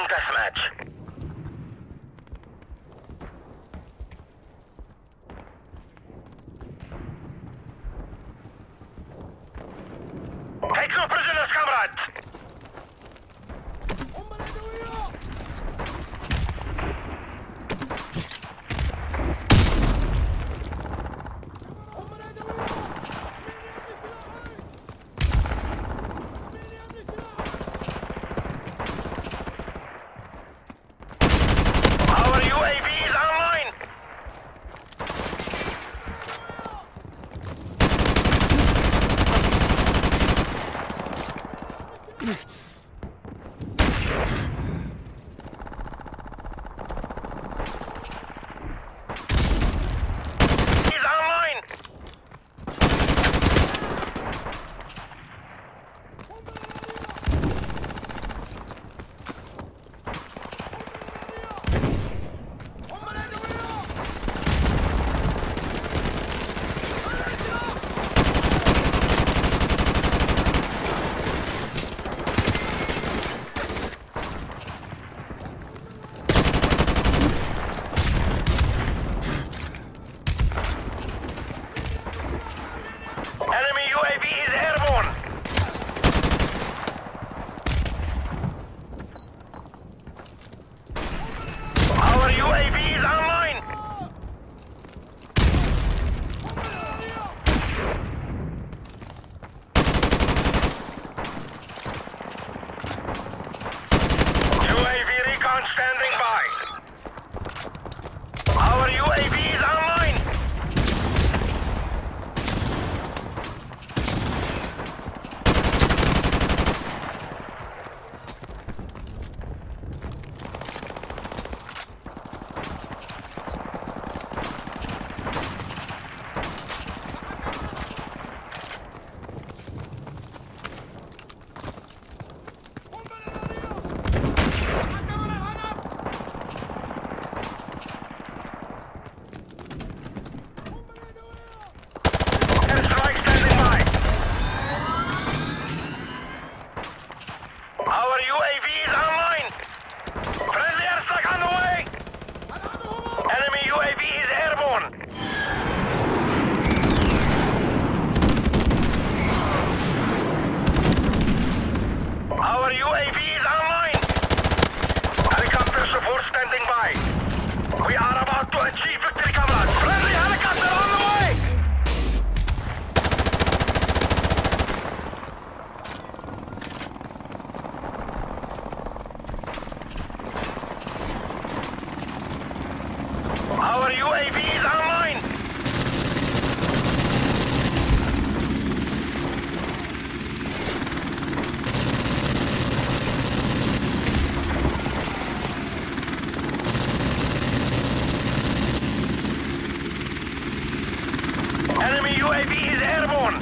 deathmatch. Take no prisoners, comrades! Our UAV is online! Enemy UAV is airborne! Our UAV is online! UAV recon standing by! Our UAV is online! Airstrike standing by! Our UAV is online! Friendly airstrike on the way! Enemy UAV is airborne! Our UAV is online! Helicopter support standing by! We are about to achieve victory, comrades! Friendly helicopter on the way! Our UAV is online! Enemy UAV is airborne!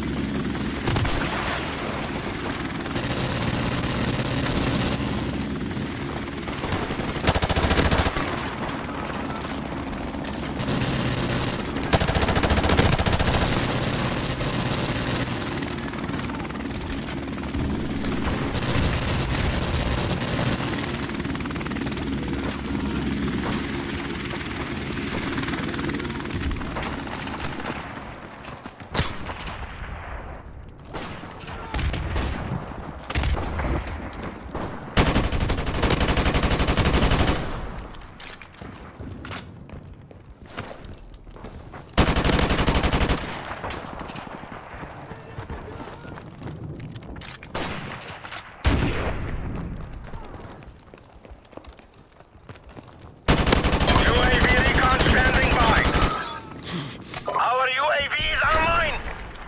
UAV recon standing by! Our UAV is online!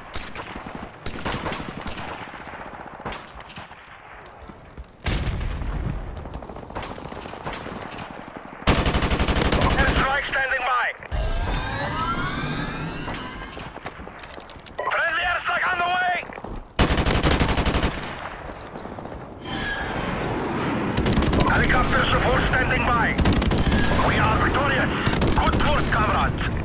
Airstrike standing by! Friendly airstrike on the way! Helicopter support standing by! We are victorious! Good work, comrades!